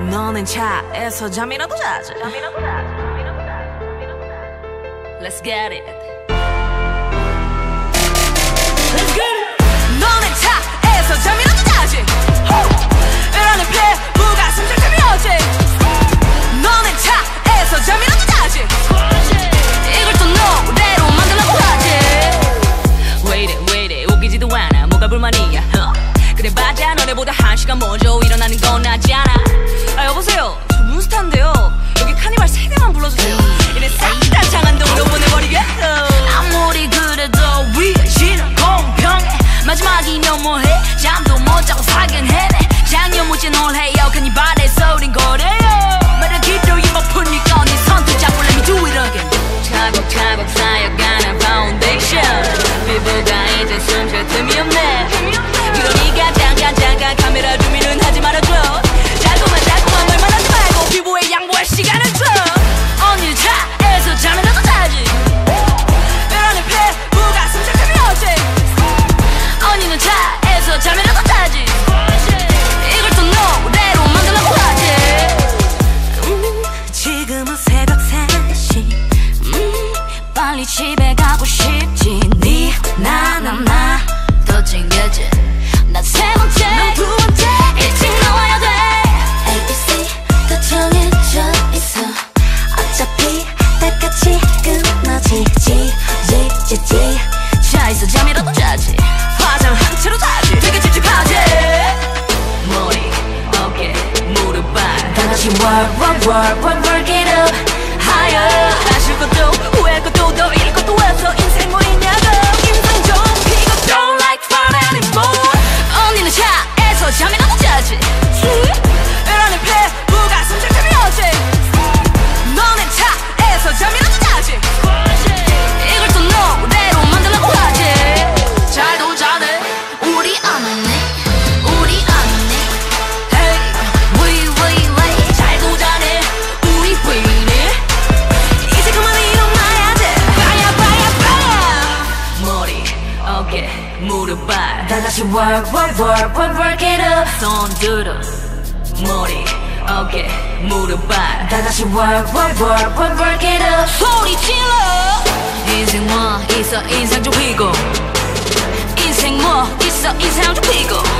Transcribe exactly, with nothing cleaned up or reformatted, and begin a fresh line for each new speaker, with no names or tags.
너는 차에서 잠이라도 자자. Let's get it. Let's get it. 너는 차에서 잠이라도 자지. 이러는 피부가 숨쉴 틈이 없지. 너는 차에서 잠이라도 자지. 이걸 또 노래로 만들라고 하지. 왜 이래 왜 이래 웃기지도 않아. 뭐가 불만이야. 그래 맞아 너네보다 한 시간 먼저 일어나는 건 낫잖아. 아 여보세요 저 문스타인데요. 여기 카니발 세 개만 불러주세요. 이래 싹 다 장안동으로 보내버리게. 아무리 그래도 위시는 공평해. 마지막이면 뭐해. 잠도 못 자고 사긴 해네. 작년 못지 놀해요. 카니발의 소린 거래요. 매일 기도 입 아프니까 네 손도 잡고 let me do it again. 차곡차곡 쌓여가는 파운데이션. 피부가 이제 숨쉴 틈이 없네. 그러니까 잠깐 잠깐 카메라 줌인은 하지 말아줘. 자꾸만 자꾸만 말만 하지 말고 피부에 양보할 시간을 줘. 언니 차에서 잠이라도 자지. 이러는 피부가 숨쉴 틈이 없지. 언니는 차에서 잠이라도 자지. 이걸 또 노래로 만들라고 하지. 음, 지금은 새벽 세 시. 음, 빨리 집에 가고 싶지. 니, 나, 나, 나 더 챙겨줘. 난 세 번째, 넌 두 번째. 일찍 나와야 돼. A, B, C 다 정해져 있어. 어차피 다 같이 끊어지지. 지, 지, 지. 차에서 잠이라도 자지. 화장한 채로 자지. 되게 찝찝하지. 머리, 어깨, 무릎, 발 다 같이 work, work, work, work, work it up higher. 아실 것도 후회할 것도 더 잃을 것도 없어. 인생 뭐 있냐고. 인생 좀 피고 don't like fun anymore. 언니는 차에서 잠이라도 자지. 이러는 피부가 숨쉴 틈이 없지. 너는 차에서 잠이라도 자지. 이걸 또 노래로 만들라고 하지. 잘도 자네 우리 언니 우리 언니. Hey we we we 잘도 자네 우리 웨이네. 이제 그만 일어나야 돼. 빠야 빠야 빠야. 머리 어깨 무릎 발 다 같이 work work work work work it up. 손 들어 머리 어깨 무릎 발 다 같이 work work work work work it up. 소리 질러. 인생 뭐 있어 인생 좀 피고. 인생 뭐 있어 인생 좀 피고.